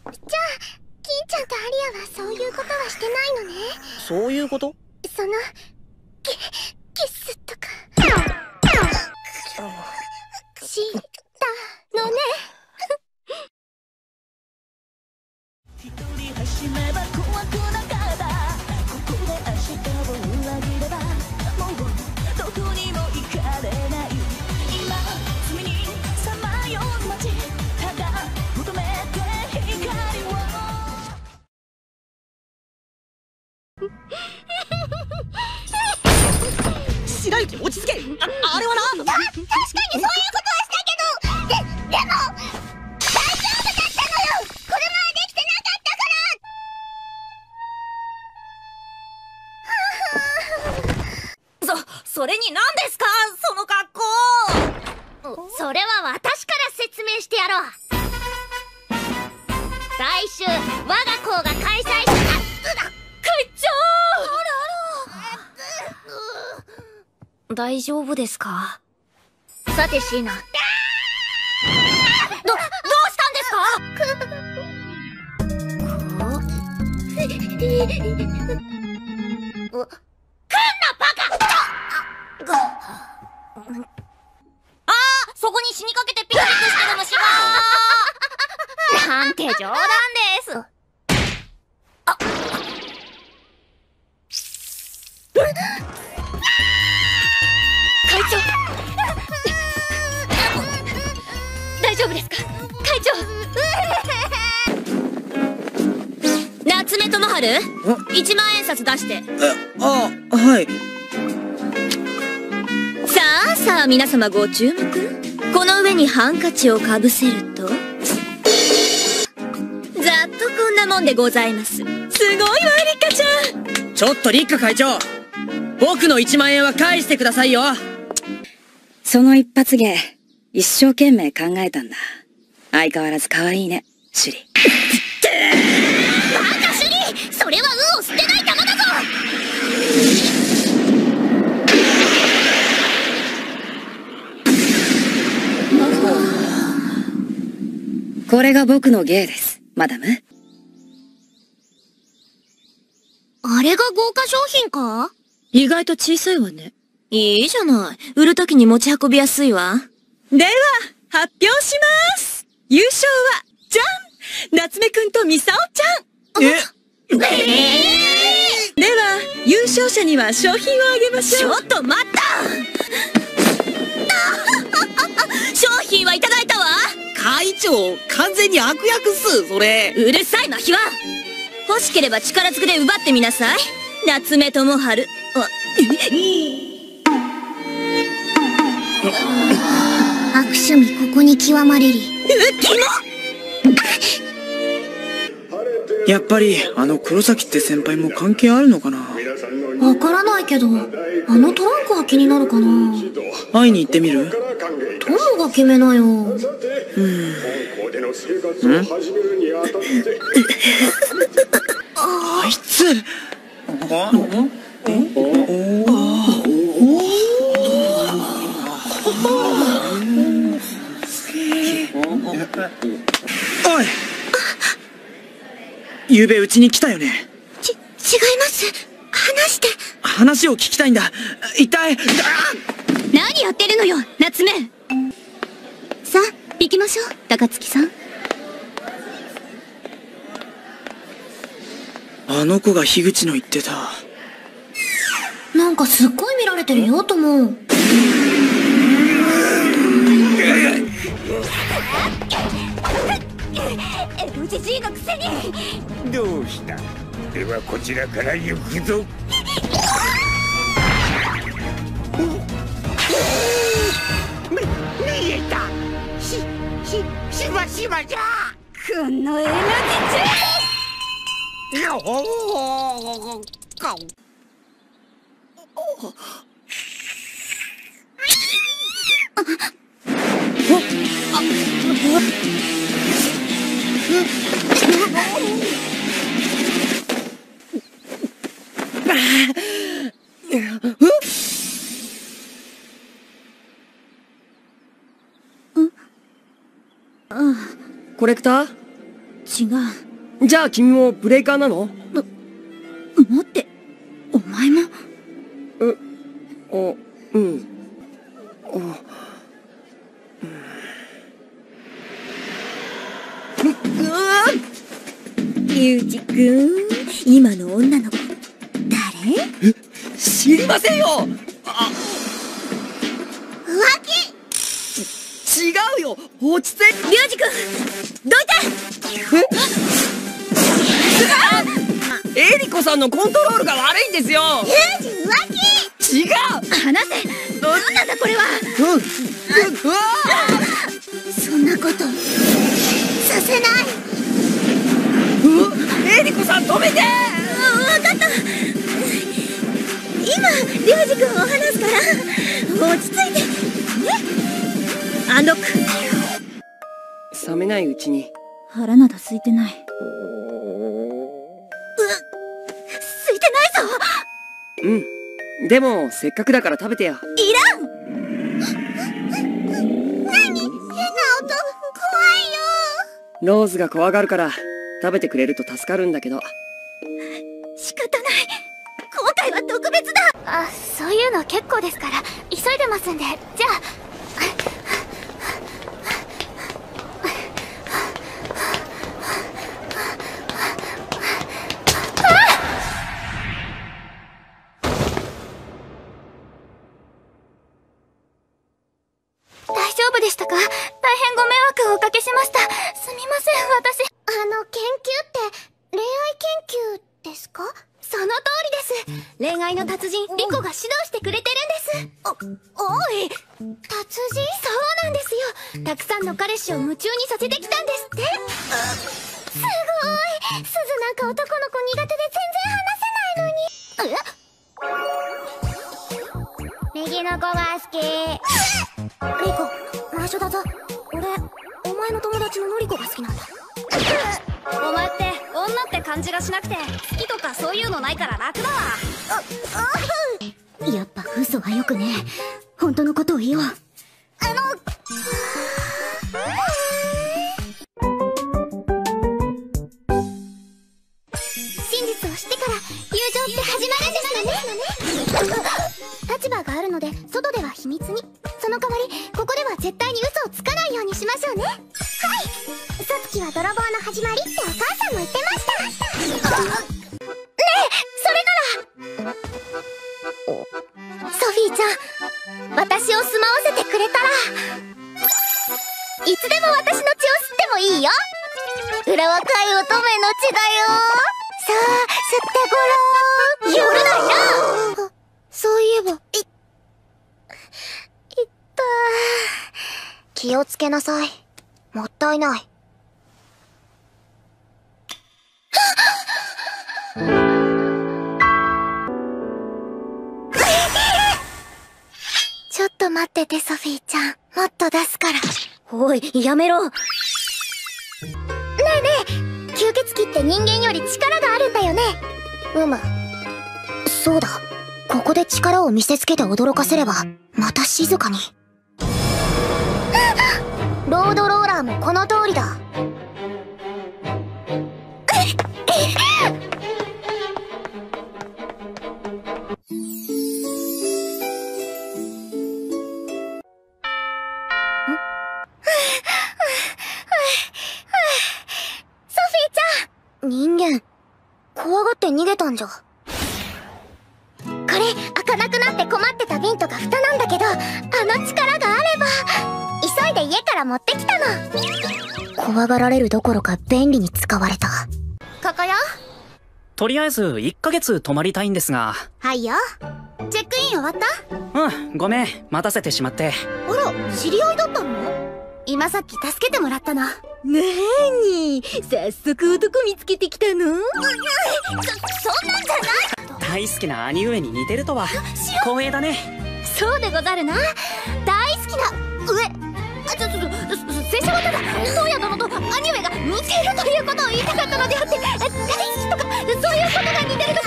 じゃあ金ちゃんとアリアはそういうことはしてないのね。 そういうこと？ そのキスとかしたのね。 一人走れば怖くなかった。ここで明日を裏切ればもうどこにも行かれない。今罪にさまよう街、ただ求めて光を白雪落ち着け。あれはな。 確かにそういうことはしたけど、でも大丈夫だったのよ。これはできてなかったから。 それに何ですかその格好。それは私から説明してやろう。来週我が校が開催した会長。大丈夫ですか？さて椎名、どうしたんですか？そこに死にかけてピクピクしてる虫がなんて冗談です。会長大丈夫ですか会長。夏目智春、1万円札出して。 はい。 さあさあ皆様ご注目。この上にハンカチをかぶせるとざっとこんなもんでございます。すごいわリッカちゃん。 ちょっとリッカ会長、僕の1万円は返してくださいよ。 その一発芸一生懸命考えたんだ。相変わらず可愛いねシュリ。 バカシュリ、それは運を捨てない玉だぞ。 これが僕の芸です、マダム。 あれが豪華商品か？ 意外と小さいわね。 いいじゃない。売るときに持ち運びやすいわ。 では、発表します。優勝は、じゃん！夏目くんとミサオちゃん。では、優勝者には商品をあげましょう。 ちょっと待った。商品はいただいたわ。 会長、完全に悪役っす、それ。 うるさいマヒワ。欲しければ力ずくで奪ってみなさい。夏目智春。悪趣味ここに極まれり。 やっぱりあの黒崎って先輩も関係あるのかな。 わからないけど、あのトランクは気になるかな。 会いに行ってみる？ 友が決めなよ。 あいつ。おい、ゆうべうちに来たよね。 違います。 話を聞きたいんだ。一体何やってるのよ夏目。さあ行きましょう高槻さん。 あの子が樋口の言ってた。 なんかすっごい見られてるよ友。FGG のくせに。 どうした？ではこちらから行くぞ。見えた。しばしばじゃ。 このエナジーコレクター、 違う。 じゃあ君もブレイカーなの？ 待って、お前も？ うん。 ユウジくん、今の女の子誰？ 知りませんよ。 浮気。 違うよ、落ち着いて。 リュウジくん、どいて。 エリコさんのコントロールが悪いんですよ。 ユウジ浮気。 違う。 離せ。何なんだこれは。 うわそんなことさせない。 エリコさん止めて。 分かった。今リュウジくんを離すから落ち着いてね。アンロック。 冷めないうちに。 腹など空いてない。空いてないぞ。 うん。でもせっかくだから食べてよ。 いらん。 何？変な音。怖いよ。 ローズが怖がるから食べてくれると助かるんだけど。 仕方ない。今回は特別だ。 あ、そういうの結構ですから急いでますんで。じゃあ大丈夫でしたか？大変ご迷惑をおかけしました。すみません、私。 研究って恋愛研究ですか？ その通りです。恋愛の達人リコが指導してくれてるんです。おい、 達人？ そうなんですよ。たくさんの彼氏を夢中にさせてきたんですって。 すごい。鈴なんか男の子苦手で全然話せないのに。右の子が好き。 リコ、内緒だぞ。俺、お前の友達のノリコが好きなんだ。お前って女って感じがしなくて好きとかそういうのないから楽だわ。 やっぱ嘘はよくねえ。本当のことを言おう。真実を知ってから友情って始まるんですよね。立場があるので外では秘密に。その代わりここでは絶対に嘘をつかないようにしましょうね。はい。嘘つきは泥棒の始まりってお母さんも言ってました。ねえ、それならソフィーちゃん、私を住まわせてくれたらいつでも私の血を吸ってもいいよ。裏若い乙女の血だよ。さあ吸ってごらん。夜だよ。そういえばいった気をつけなさい。もったいない。ちょっと待っててソフィーちゃん、もっと出すから。 おい、やめろ。 ねえねえ、吸血鬼って人間より力があるんだよね。そうだ。ここで力を見せつけて驚かせればまた静かに。ロードローラーもこの通りだ。人間、怖がって逃げたんじゃ。これ、開かなくなって困ってた瓶とか蓋なんだけど、あの力があれば、急いで家から持ってきたの。怖がられるどころか便利に使われた。ここよ。 とりあえず1ヶ月泊まりたいんですが。 はいよ。チェックイン終わった？ うん、ごめん、待たせてしまって。 あら、知り合いだったの？今さっき助けてもらったの。 なーに、早速男見つけてきたの？ そんなんじゃない。 大好きな兄上に似てるとは光栄だね。 そうでござるな。大好きな拙者はただ宗谷殿と兄上が似ているということを言いたかったのであって、大好きとかそういうことが似てると